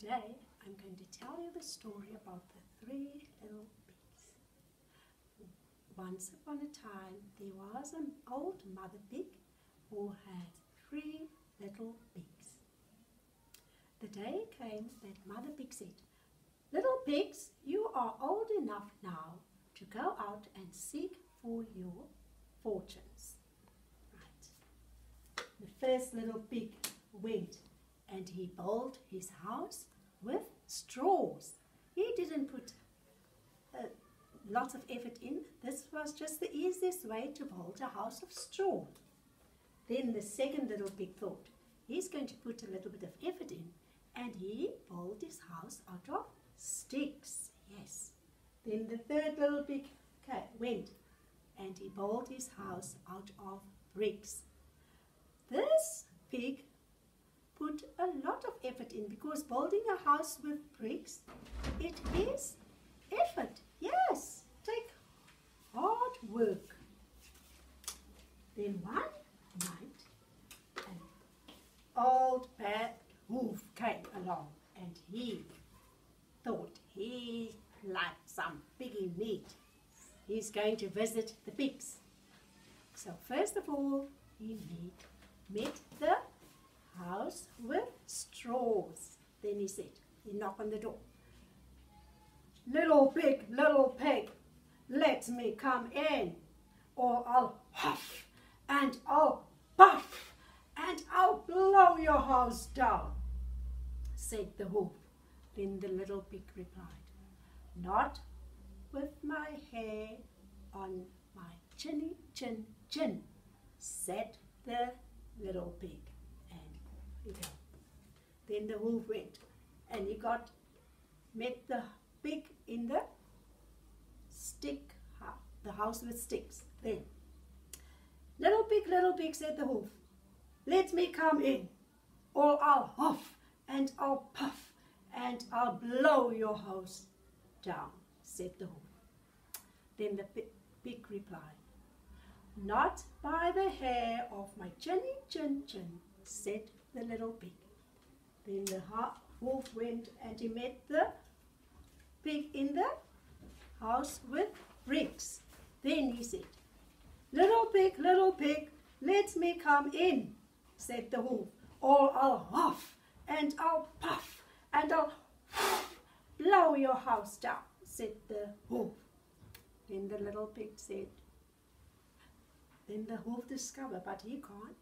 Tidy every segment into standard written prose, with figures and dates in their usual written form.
Today I'm going to tell you the story about the three little pigs. Once upon a time there was an old mother pig who had three little pigs. The day came that Mother Pig said, "Little pigs, you are old enough now to go out and seek for your fortunes." Right. The first little pig went and he built his house with straws. He didn't put lots of effort in. This was just the easiest way to build a house of straw. Then the second little pig thought, he's going to put a little bit of effort in, and he built his house out of sticks. Yes. Then the third little pig went and he built his house out of bricks. This pig put a lot of effort in, because building a house with bricks, it is effort. Yes, take hard work. Then one night, an old bad wolf came along and he thought he liked some piggy meat. He's going to visit the pigs. So first of all, he met the house with straws. Then he said, he knocked on the door. Little pig, let me come in, or I'll huff and I'll puff and I'll blow your house down," said the wolf. Then the little pig replied, "Not with my hair on my chinny chin chin," said the little pig. Then the wolf went and he met the pig in the house with sticks. Then, little pig, said the wolf, "Let me come in, or I'll huff and I'll puff and I'll blow your house down," said the wolf. Then the pig replied, "Not by the hair of my chinny chin chin," said the little pig. Then the wolf went and he met the pig in the house with bricks. Then he said, little pig, let me come in," said the wolf, "or I'll huff and I'll puff and I'll blow your house down," said the wolf. Then the little pig said, then the wolf discovered, but he can't.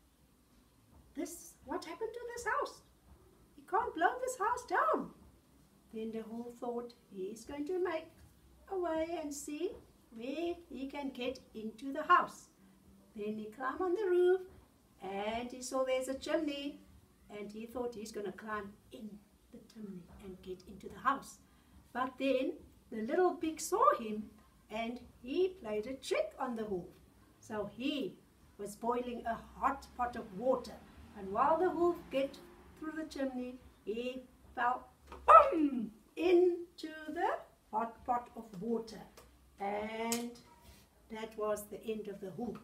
What happened to this house? He can't blow this house down. Then the wolf thought, he's going to make a way and see where he can get into the house. Then he climbed on the roof and he saw there's a chimney, and he thought he's going to climb in the chimney and get into the house. But then the little pig saw him and he played a trick on the wolf. So he was boiling a hot pot of water, and while the wolf get through the chimney, he fell boom into the hot pot of water, and that was the end of the wolf.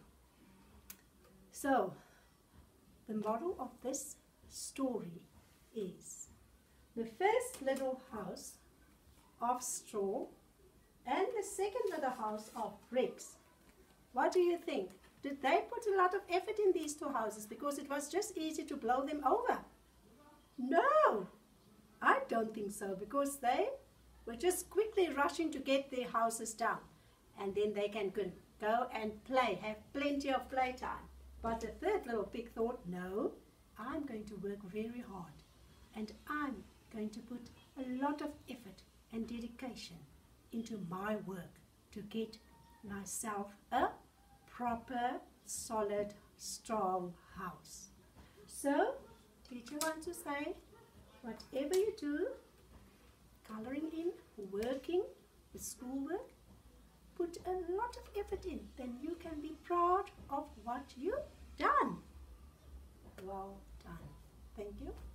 So the moral of this story is the first little house of straw and the second little house of bricks. What do you think? Did they put a lot of effort in these two houses because it was just easy to blow them over? No, I don't think so, because they were just quickly rushing to get their houses down, and then they can go and play, have plenty of playtime. But the third little pig thought, no, I'm going to work very hard, and I'm going to put a lot of effort and dedication into my work to get myself a proper, solid, strong house. So, teacher wants to say, whatever you do, coloring in, working, with schoolwork, put a lot of effort in, then you can be proud of what you've done. Well done. Thank you.